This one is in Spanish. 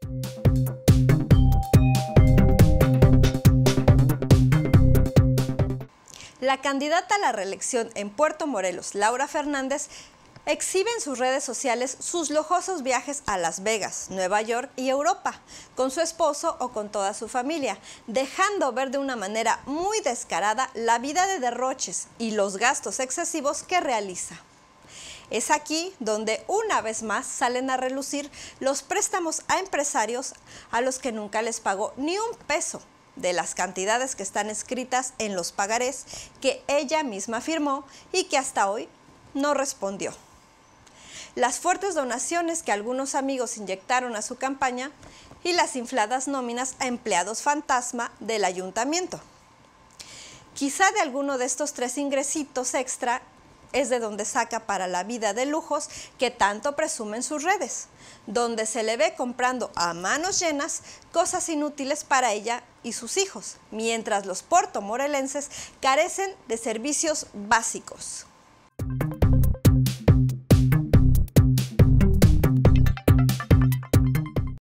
La candidata a la reelección en Puerto Morelos, Laura Fernández, exhibe en sus redes sociales sus lujosos viajes a Las Vegas, Nueva York y Europa, con su esposo o con toda su familia, dejando ver de una manera muy descarada la vida de derroches y los gastos excesivos que realiza. Es aquí donde una vez más salen a relucir los préstamos a empresarios a los que nunca les pagó ni un peso de las cantidades que están escritas en los pagarés que ella misma firmó y que hasta hoy no respondió. Las fuertes donaciones que algunos amigos inyectaron a su campaña y las infladas nóminas a empleados fantasma del ayuntamiento. Quizá de alguno de estos tres ingresitos extra es de donde saca para la vida de lujos que tanto presume en sus redes, donde se le ve comprando a manos llenas cosas inútiles para ella y sus hijos, mientras los puertomorelenses carecen de servicios básicos.